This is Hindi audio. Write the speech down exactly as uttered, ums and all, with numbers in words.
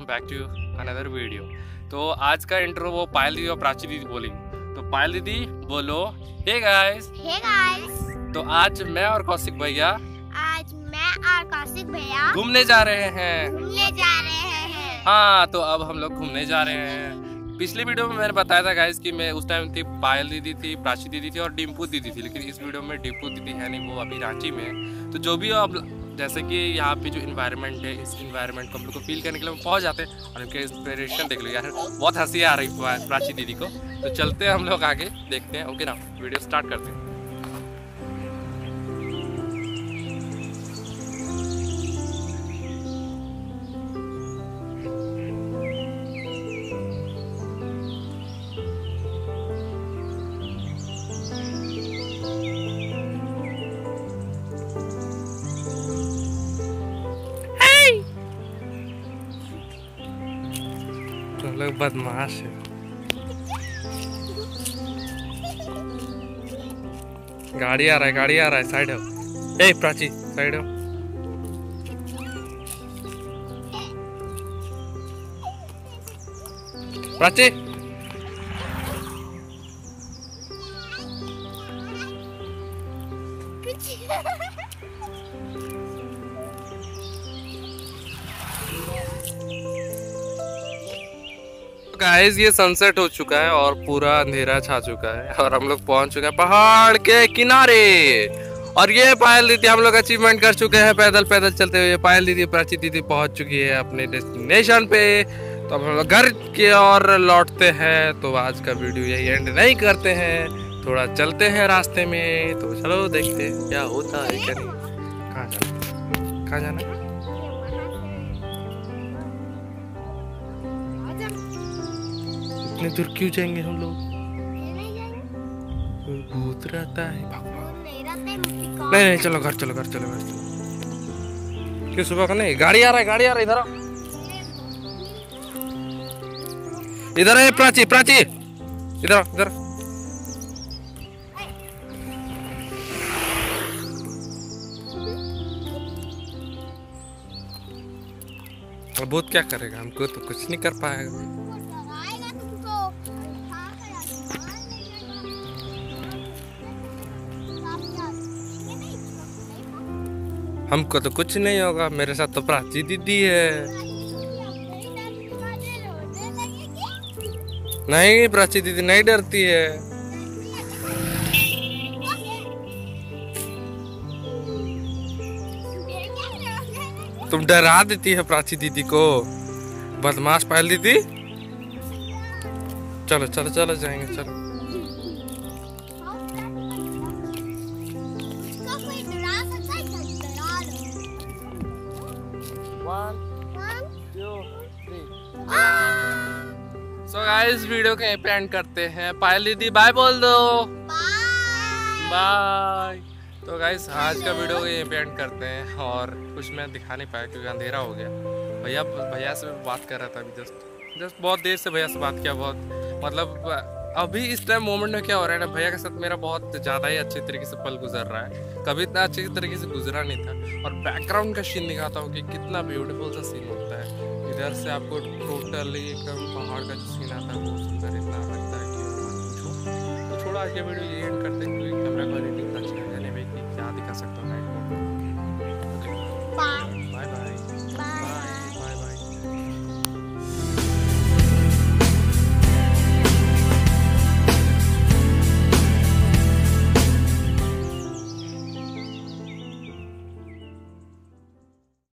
Back to another video. तो आज का इंट्रो वो पायल दीदी और प्राची दीदी बोलेंगी। तो पायल दीदी बोलो हे गाइस। Hey guys. तो आज मैं और कौशिक भैया आज मैं और कौशिक भैया घूमने जा रहे हैं घूमने जा रहे हैं। हाँ, तो अब हम लोग घूमने जा रहे हैं। पिछले वीडियो में मैंने बताया था गाइस कि मैं उस टाइम थी पायल दीदी थी, प्राची दीदी थी और डिम्पू दीदी थी, लेकिन इस वीडियो में डिम्पू दीदी है नहीं, वो अभी रांची में है। तो जो भी अब जैसे कि यहाँ पे जो इन्वायरमेंट है, इस इन्वायरमेंट को हम लोग को फील करने के लिए हम पहुँच जाते हैं और उनके इंस्पिरेशन देख लो यार, बहुत हंसी आ रही प्राची दीदी को। तो चलते हैं हम लोग आगे, देखते हैं। ओके ना, वीडियो स्टार्ट करते हैं। लोग बदमाश है। गाड़ी आ रहा है, गाड़ी आ रहा है, साइड हो। ए प्राची साइड हो। प्राची गाइस, ये सनसेट हो चुका है और पूरा अंधेरा छा चुका है और हम लोग पहुंच चुके हैं पहाड़ के किनारे। और ये पायल दीदी हम लोग अचीवमेंट कर चुके हैं पैदल पैदल चलते हुए। पायल दीदी प्राची दीदी पहुंच चुकी है अपने डेस्टिनेशन पे। तो अब हम लोग घर की ओर लौटते हैं। तो आज का वीडियो यही एंड नहीं करते हैं, थोड़ा चलते हैं रास्ते में। तो चलो देखते हैं क्या होता है क्या नहीं। कहाँ जाना, कहाँ जाना? इतने दूर क्यों जाएंगे हम लोग? भूत रहता है। नहीं नहीं, चलो घर, चलो घर, चलो घर, चलो। क्यों सुबह का नहीं? गाड़ी आ रहा है, गाड़ी आ रहा है, इधर आओ, इधर है प्राची, प्राची इधर आओ, इधर। भूत क्या करेगा, हमको तो कुछ नहीं कर पाएगा। हमको तो कुछ नहीं होगा, मेरे साथ तो प्राची दीदी है। नहीं, प्राची दीदी नहीं डरती है। तुम डरा देती है प्राची दीदी को, बदमाश पायल दीदी। चलो चलो चलो जाएंगे, चलो। सो गाइस, वीडियो के पे एंड करते हैं। पायल दीदी बाय बोल दो। बाय। तो गाइस, आज का वीडियो के पे एंड करते हैं और कुछ मैं दिखा नहीं पाया क्योंकि अंधेरा हो गया। भैया भैया से बात कर रहा था अभी, जस्ट जस्ट बहुत देर से भैया से बात किया। बहुत मतलब अभी इस टाइम मोमेंट में क्या हो रहा है ना, भैया के साथ मेरा बहुत ज़्यादा ही अच्छे तरीके से पल गुजर रहा है। कभी इतना अच्छे तरीके से गुजरा नहीं था। और बैकग्राउंड का सीन दिखाता हूँ कि कितना ब्यूटीफुल सा सीन होता है। इधर से आपको टोटली एकदम पहाड़ का जो सीन आता है वो सुंदर इतना लगता है कि पूछो। तो छोड़ा, आज के वीडियो ये एंड करते हैं क्योंकि कैमरा क्वालिटी इतना अच्छा है नहीं भाई कि क्या दिखा सकता हूँ नाइट मोड।